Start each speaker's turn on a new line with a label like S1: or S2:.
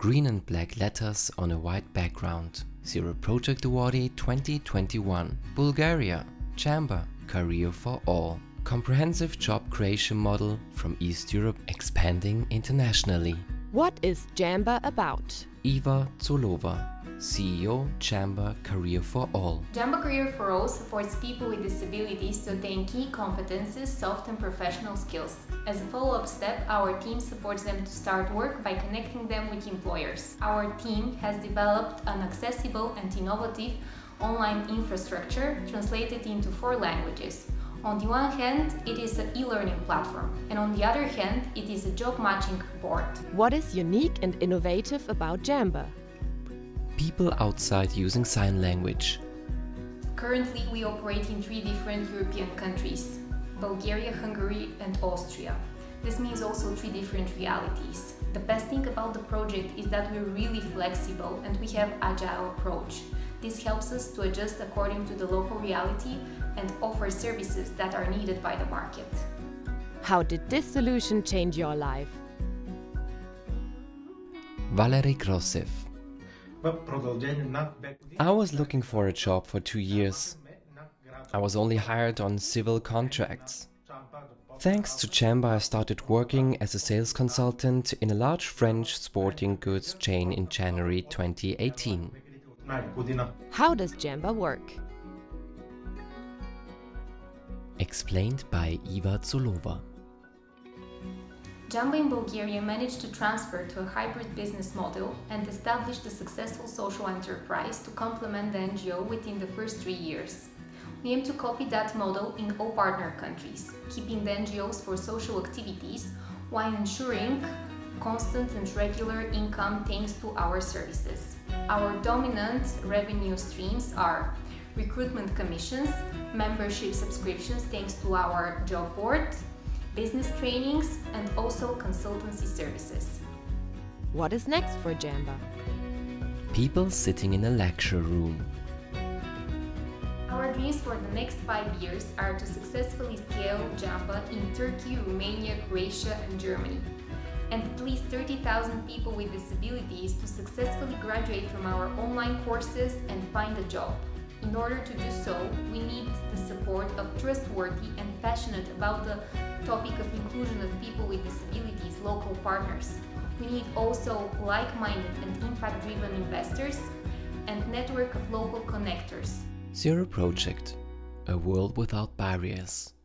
S1: Green and black letters on a white background. Zero Project Awardee 2021. Bulgaria. Jamba. Career for all. Comprehensive job creation model from East Europe expanding internationally.
S2: What is Jamba about?
S1: Eva Zolova, CEO, Jamba Career for All.
S3: Jamba Career for All supports people with disabilities to attain key competences, soft and professional skills. As a follow-up step, our team supports them to start work by connecting them with employers. Our team has developed an accessible and innovative online infrastructure translated into 4 languages. On the one hand, it is an e-learning platform, and on the other hand, it is a job matching board.
S2: What is unique and innovative about Jamba?
S1: People outside using sign language.
S3: Currently, we operate in 3 different European countries: Bulgaria, Hungary and Austria. This means also 3 different realities. The best thing about the project is that we're really flexible and we have agile approach. This helps us to adjust according to the local reality and offer services that are needed by the market.
S2: How did this solution change your life?
S1: Valery Grossev. I was looking for a job for 2 years. I was only hired on civil contracts. Thanks to Jamba, I started working as a sales consultant in a large French sporting goods chain in January 2018.
S2: How does Jamba work?
S1: Explained by Eva Zolova.
S3: Jamba in Bulgaria managed to transfer to a hybrid business model and established a successful social enterprise to complement the NGO within the first 3 years. We aim to copy that model in all partner countries, keeping the NGOs for social activities while ensuring constant and regular income thanks to our services. Our dominant revenue streams are recruitment commissions, membership subscriptions thanks to our job board, business trainings and also consultancy services.
S2: What is next for Jamba?
S1: People sitting in a lecture room.
S3: Our dreams for the next 5 years are to successfully scale Jamba in Turkey, Romania, Croatia and Germany, and at least 30,000 people with disabilities to successfully graduate from our online courses and find a job. In order to do so, we need the support of trustworthy and passionate about the topic of inclusion of people with disabilities local partners. We need also like-minded and impact-driven investors and network of local connectors.
S1: Zero Project, a world without barriers.